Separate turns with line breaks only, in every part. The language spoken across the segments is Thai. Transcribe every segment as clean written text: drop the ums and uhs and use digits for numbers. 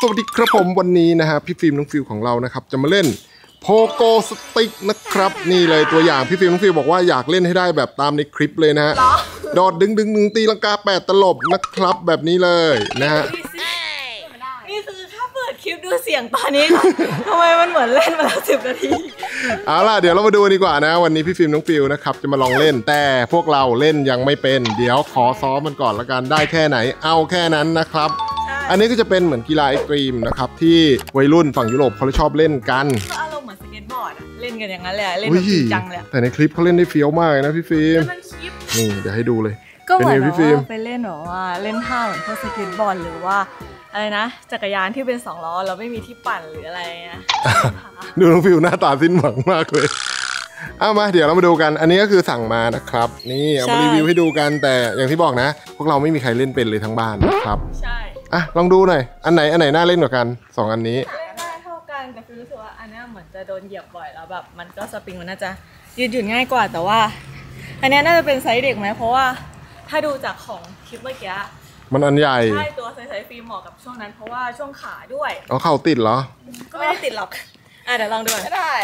สวัสดีครับผมวันนี้นะฮะพี่ฟิล์มน้องฟิวของเรานะครับจะมาเล่นโพโกสติ๊กนะครับนี่เลยตัวอย่างพี่ฟิล์มน้องฟิวบอกว่าอยากเล่นให้ได้แบบตามในคลิปเลยนะฮะโดดดึงตีลังกา8 ตลบนะครับแบบนี้เลยนะฮะ
นี่คือถ้าเปิดคลิปดูเสียงตอนนี้ทำไมมันเหมือนเล่นมาแล้ว10 นาที
เอาล่ะเดี๋ยวเรามาดูดีกว่านะวันนี้พี่ฟิล์มน้องฟิวนะครับจะมาลองเล่นแต่พวกเราเล่นยังไม่เป็นเดี๋ยวขอซ้อมมันก่อนละกันได้แค่ไหนเอาแค่นั้นนะครับอันนี้ก็จะเป็นเหมือนกีฬาเอ็กซ์ตรีมนะครับที่วัยรุ่นฝั่งยุโรปเขาชอบเล่นกัน
ก็อารมณ์เหมือนสเก็ตบอร์ดเล่นกันอย่างนั้นเลยเล่นแบบจริงจังเลย
แต่ในคลิปเขาเล่นได้เฟี้ยวมากนะพี่ฟิล์มนี่เดี๋ยวให้ดูเลย
ก็เหมือนว่าไปเล่นหรอว่าเล่นท่าเหมือนพวกสเก็ตบอร์ดหรือว่าอะไรนะจักรยานที่เป็น2 ล้อเราไม่มีที่ปั่นหรืออะไรนะ
ดูน้องฟิวหน้าตาสิ้นหวังมากเลยเอามาเดี๋ยวเรามาดูกันอันนี้ก็คือสั่งมานะครับนี่เอามารีวิวให้ดูกันแต่อย่างที่บอกนะพวกเราไม่มีใครเล่นเป็นเลยทั้งบ้านนะครับ
ใช่
อ่ะลองดูหน่อยอันไหนน่าเล่นกว่ากัน2 อันนี้
เล่นได้เท่ากันแต่คือรู้สึกว่าอันนี้เหมือนจะโดนเหยียบบ่อยแล้วแบบมันก็สปริงมันน่าจะยืดหยุ่นง่ายกว่าแต่ว่าอันนี้น่าจะเป็นไซส์เด็กไหมเพราะว่าถ้าดูจากของคลิปเมื่อกี้
มันอันใหญ่
ใช่ตัวไซส์ฟิล์มเหมาะกับช่วงนั้นเพราะว่าช่วงขาด้วย
เอาเข่าติดเหรอ
ก็ไม่ได้ติดหรอกเดี๋ยวลองดูไม่ได้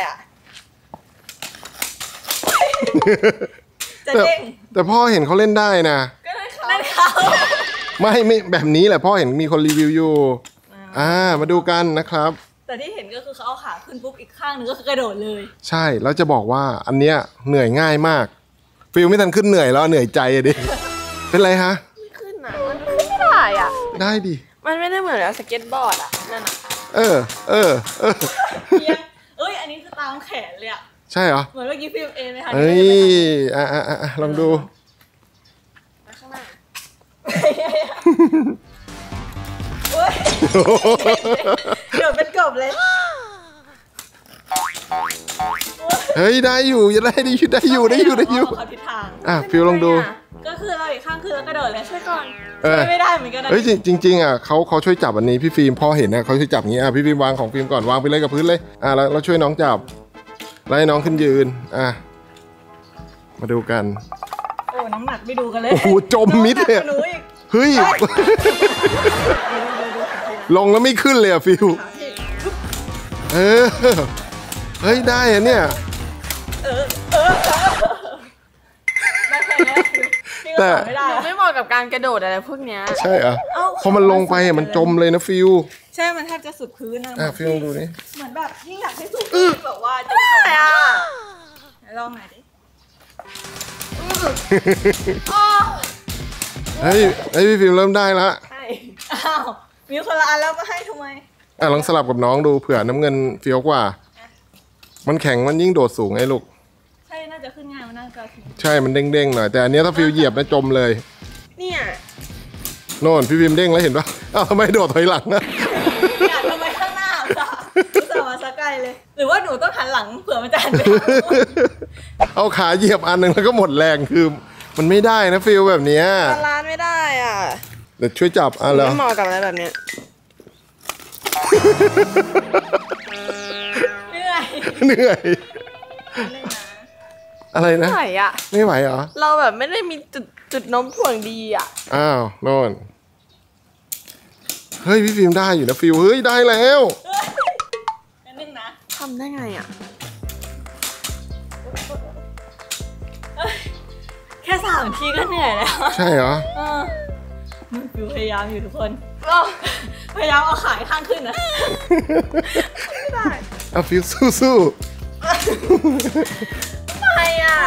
จะเด้ง
แต่พ่อเห็นเขาเล่นได้นะ
ก็เล่นเขา
ไม่แบบนี้แหละพ่อเห็นมีคนรีวิวอยู่มาดูกันนะครับ
แต่ที่เห็นก็คือเขาเอาขาขึ้นปุ๊บอีกข้างนึงก็คือกระโดดเลย
ใช่แล้วจะบอกว่าอันเนี้ยเหนื่อยง่ายมากฟิลไม่ทันขึ้นเหนื่อยแล้วเหนื่อยใจดิเป็นไรฮะ
ไม่ขึ้นนะมันขึ้นไม่ได้
ได้ดิ
มันไม่ได้เหมือนสเก็ตบอร์ดนั่นอันนี้คือตามแขนเลย
ใช่เหรอ
เหมือนเมื่อกี้ฟิล์มไหมคะ
ลองดู
ข้างหน้าเดี๋ยวเป็นกบเลย
เฮ้ยได้อยู่ยังได้อยู่
เขาทิศท
างฟิลลองดู
ก็คือเราอีกข้างคือเรากระโดดเลยช่วยก่อนไม่ได้เหมือนกันนะ
เฮ้ยจริงเขาช่วยจับอันนี้พี่ฟิล์มพอเห็นนะเขาช่วยจับอย่างนี้พี่ฟิล์มวางของฟิล์มก่อนวางไปเลยกับพื้นเลยแล้วเราช่วยน้องจับไล่น้องขึ้นยืนมาดูกัน
โอ้น้ำหนักไม่ดูกันเลย
โอ้โหจมมิดเลยเฮ้ยลงแล้วไม่ขึ้นเลยฟิลเฮ้ยได้อะเนี่ย
แต่ไม่เหมาะกับการกระโดดอะไรพวกเนี้ย
ใช่พอมันลงไปมันจมเลยนะฟิล
ใช่มันแทบจะสุดพื้นนะ
ฟิลดูนี่
เหมือนแบบยิ่งอยากให้สุดแบบว่าจะจมลองหน่อยดิ
เฮ้ยพี่ฟิลเริ่มได้ละ
มีคนละอันแล้วมาให้ทำไม
ลองสลับกับน้องดูเผื่อน้ำเงินเฟี้ยวกว่ามันแข็งมันยิ่งโดดสูงไงลูก
ใช่น่าจะขึ้นง่ายมันน่าจะ
ใช่มันเด้งหน่อยแต่อันนี้ถ้าฟิลเหยียบนะจมเลย
เนี่ย
โน่นพี่ฟิล์มเด้งแล้วเห็นปะทำไมโดดถอยหลังนะ
ทำไมข้างหน้าจะมาสักไกลเลยหรือว่าหนูต้องหันหลังเผื่อมันจะหันไป
เอาขาเหยียบอันหนึ่งแล้วก็หมดแรงคือมันไม่ได้นะฟิลแบบนี้
บาลานซ์ไม่ได้
เดี๋ยวช่วยจับแล้ว
ไม่เหมาะกับอะไรแบบนี้
เหนื่อยอะไรนะไม่ไหวเหรอ
เราแบบไม่ได้มีจุดโน้มถ่วงดี
อ้าวโน่นเฮ้ยพี่ฟิล์มได้อยู่นะฟิลเฮ้ยได้แล้ว
นึงนะทำได้ไงแค่3 ทีก็เหนื่อยแล้ว
ใช่เหรอ
มันฟิลพยายามอยู่ทุกคนพยายามเอาขาข้างขึ้นนะไม่ได้
ฟิลสู้
ไม่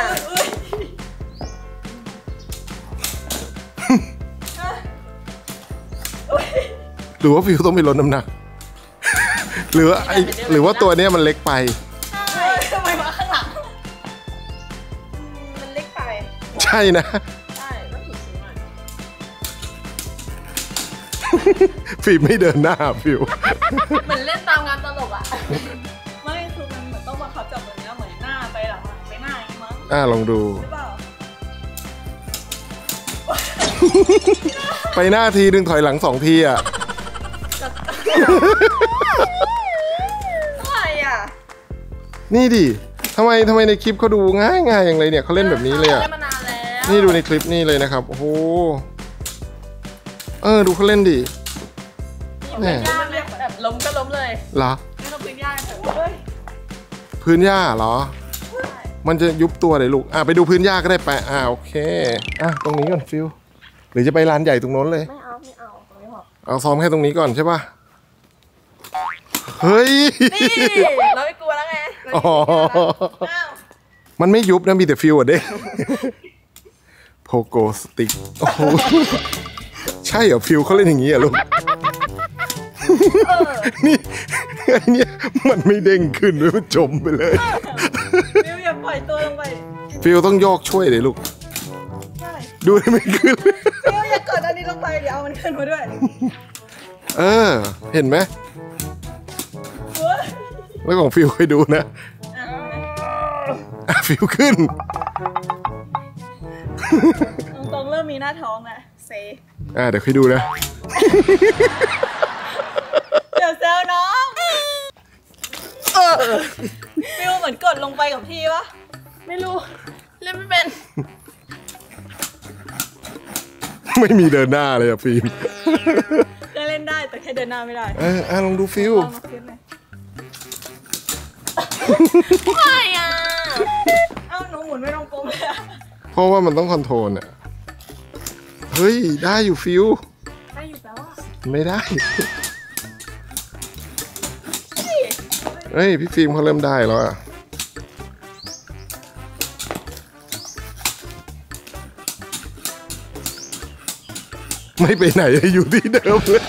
หรือว่าฟิลต้องไปลดน้ำหนักหรือว่าตัวนี้มันเล็กไป
ใช่ทำไมมาข้างหลังมันเล็กไป
ใช่นะ
ใช่ต้องถูกซื้อหน่อย
ฟิลไม่เดินหน้าฟิล
เหมือนเล่นตามงานตลกไม่คือมันเหมือนต้องบังคับจับแบบนี้เหมือนหน้าไปหลังไปหน้าอย่างนี้มั้ง
ลองดู
ใช่เปล่า
ไปหน้าทีนึงถอยหลัง2 ทีนี่ดิทำไมในคลิปเขาดูง่ายอย่างไรเนี่ยเขาเล่นแบบนี้เลยนี่ดูในคลิปนี่เลยนะครับโอ้โหดูเขาเล่นดิ
แม่เรียกแบบ
เหรอ
ไม่ต้องพื้นหญ้าเถอะเฮ้ย
พื้นหญ้าเหรอ มันจะยุบตัวเลยลูกไปดูพื้นหญ้าก็ได้ไปโอเคตรงนี้ก่อนฟิวหรือจะไปลานใหญ่ตรงโน้นเลย
ไม่เอาตรงนี้พอ
เอาซ้อมแค่ตรงนี้ก่อนใช่ป่ะเฮ้ย
นี่เราไม่กลัวแล้วไง
อ๋อ
อ้าว
มันไม่ยุบนะมีแต่ฟิวเด้โพโกสติกโอ้โหใช่เหรอฟิวเขาเล่นอย่างนี้เหรอลูกนี่ไอเนี่ยมันไม่เด้งขึ้นด้วยมันจมไปเลย
ฟิวอย่าปล่อยตัวลงไป
ฟิวต้องโยกช่วยเลยลูก
ใช่
ดูให้ไม่ขึ้น
ฟิวอย่ากดอันนี้ลงไปเดี๋ยวเอามันขึ้นมาด้วย
เห็นไหม
เฮ้ย
แล้วของฟิวเคยดูนะฟิวขึ้น
ตรงๆเริ่มมีหน้าท้องอะเซ
เดี๋ยวเคยดูนะ
เดี๋ยวแซวน้องฟิวเหมือนกดลงไปกับพี่ปะไม่รู้เล่นไม่เป็น
ไม่มีเดินหน้าเลยอะฟิล์ม
ก็เล่นได้แต่แค่เดินหน้าไม่ได้
ลองดูฟิว
ลองมาขึ้นเลยไม่อะเอ้าหนูหมุนไม่ตรงกลมเลยอะ
เพราะว่ามันต้องคอนโทรลอะเฮ้ยได้อยู่ฟิว
ได้อยู่แล้วอะ
ไม่ได้ เฮ้ยพี่ฟิล์มเขาเริ่มได้แล้วอะไม่ไปไหนอยู่ที่เดิมเลย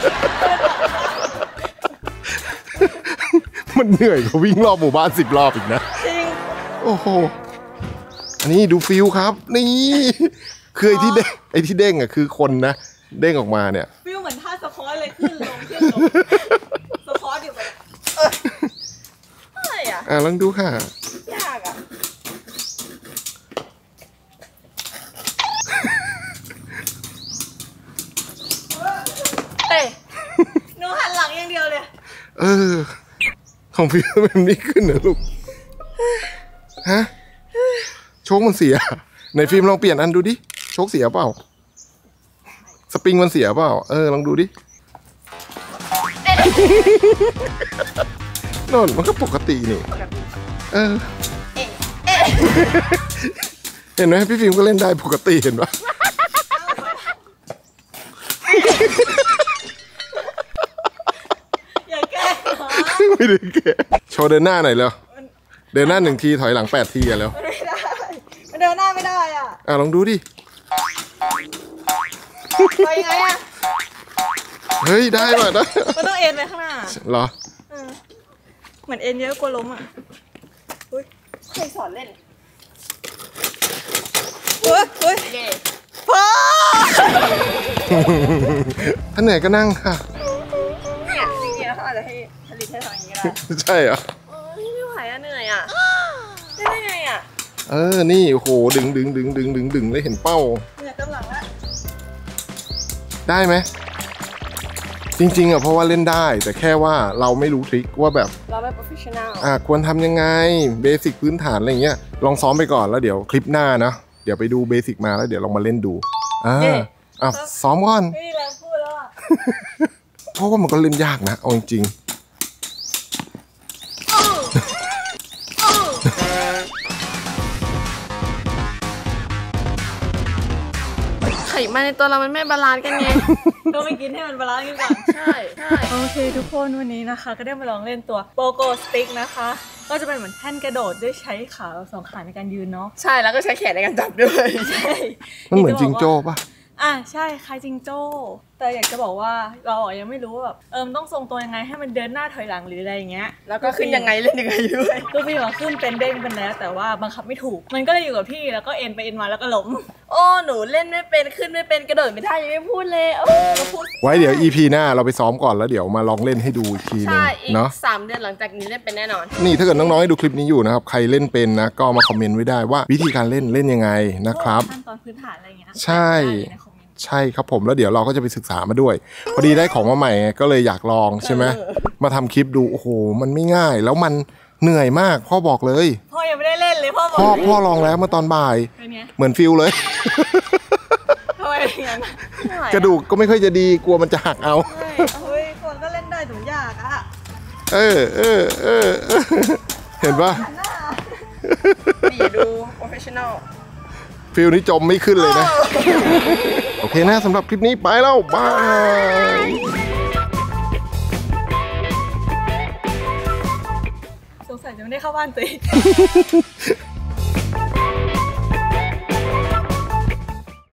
มันเหนื่อยกว่าวิ่งรอบหมู่บ้าน10 รอบอีกนะ
จริง
โอ้โห อันนี้ดูฟิลครับ นี่คือไอ้ที่เด้งอะคือคนนะ เด้งออกมาเนี่ย
ฟิลเหมือนท่าสควอตเลยขึ้นลงสควอตอยู่แบบอะไรอะ
ลองดูค่ะ
ยากอะเอ้ยหนูหันหลังอย่างเดียวเลย
ของฟิลมันไม่ขึ้นนะลูก ฮะ โชคมันเสีย ในฟิล์มลองเปลี่ยนอันดูดิ โชคเสียเปล่า สปริงมันเสียเปล่า ลองดูดินนมันก็ปกตินี่ เห็นไหมพี่ฟิล์มก็เล่นได้ปกติเห็นปะ
อย่าแกล้งหรอ
ไม่ได้แกโชว์เดินหน้าหน่อยเร็วเดินหน้า1 ทีถอยหลัง8 ทีอะแล้ว
มันไม่ได้มันเดินหน้าไม่ได้อ่ะ
ลองดูดิ
ไปยังไงอ่ะ
เฮ้ยได้ป่ะได้
มันต้องเอ็นไปข้างหน้า
เหรอ
เหมือนเอ็นเยอะกลัวล้มอ่ะอุ้ยใครสอนเล่นเฮ้ยพ่อ
ถ้าเหนื่อยก็นั่งค่ะ
เนี่ยจริงๆแล้วเขาอาจจะให้ผลิตให้ทำอย่างนี้ก็ได้
ใช่เหรอ
ไม่ไหวอ่ะเหนื่อยอ่ะได้ไงอ่ะ
นี่โอ้โหดึงเลยเห็นเป้า
เหนื่อยกำลังละ
ได้ไหม จริงๆเพราะว่าเล่นได้แต่แค่ว่าเราไม่รู้ทริคว่าแบบ
เราเป็นโปรเฟชชั่นแนล
ควรทำยังไงเบสิกพื้นฐานอะไรเงี้ยลองซ้อมไปก่อนแล้วเดี๋ยวคลิปหน้านะเดี๋ยวไปดูเบสิกมาแล้วเดี๋ยวลองมาเล่นดูซ้อมก่อน
ไม่มีแรงพูดแล้วอ่ะ
เพราะว่ามันก็เล่นยากนะเอาจริง
ไขมันในตัวเรามันไม่บาลานซ์กันไง
ก็ไม่กินให้มันบาลานซ์กันก่อน
ใช่
โอเคทุกคนวันนี้นะคะ ก็ได้มาลองเล่นตัวโปโกสติ๊กนะคะ ก็จะเป็นเหมือนแท่นกระโดดด้วยใช้ขาเรา2 ขาในการยืนเนาะ
ใช่แล้วก็ใช้แขนในการจับด้วย
ใช่
มันเหมือนจิงโจ้ป่ะ
ใช่คล้ายจิงโจ้แต่อยากจะบอกว่าเรายังไม่รู้ว่าแบบมันต้องทรงตัวยังไงให้มันเดินหน้าถอยหลังหรืออะไรอย่างเงี้ย
แล้วก็ขึ้นยังไงเล่นยังไงด้วย
ก็พี่บอกขึ้นเป็นเด้งเป็นแล้วแต่ว่าบังคับไม่ถูก มันก็เลยอยู่กับที่แล้วก็เอ็นไปเอ็นมาแล้วก็ล้ม
โอ้หนูเล่นไม่เป็นขึ้นไม่เป็นกระโดดไม่ได้ยังไม่พูดเลยก็พูด
ไว้เดี๋ยว EP หน้าเราไปซ้อมก่อนแล้วเดี๋ยวมาลองเล่นให้ดูอีกทีนึง
ใช่อีก
เนาะ
3 เดือนหลังจากนี้เล่นเป็นแน่นอน
นี่ถ้าเกิดน้องๆให้ดูคลิปนี้อยู่นะครับใครเล่นเป็นนะก็มาคอมเมนต์ไว้ได้ว่าวิธีการเล่นยังไงนะครับ
ขั้นตอนพื้นฐานอะไรอย่างเงี้ย
ใช่
ได้ในคอมเมนต์
ใช่ครับผมแล้วเดี๋ยวเราก็จะไปศึกษามาด้วย พอดีได้ของมาใหม่ไงก็เลยอยากลองใช่ไหมมาทำคลิปดูโอ้โหมันไม่ง่าย แล้วมันเหนื่อยมากพ่อบอกเลย
พ่อยังไม่ได้เล่นเลยพ่อบอก
พ่อลองแล้วเมื่อตอนบ่าย
เป็นไง
เหมือนฟิลเลย
ทำไมอย่างนั้น
กระดูกก็ไม่ค่อยจะดีกลัวมันจะหักเอา
เฮ้ยคนก็เล่นได้ถึงยากอะ
เห็นปะ
นี่ดูโปรเฟชชั่นอล
ฟิลนี้จมไม่ขึ้นเลยนะ โอเคนะสำหรับคลิปนี้ไปแล้วบาย
สงสัยจะไม่ได้เข้าบ้านตัวเอง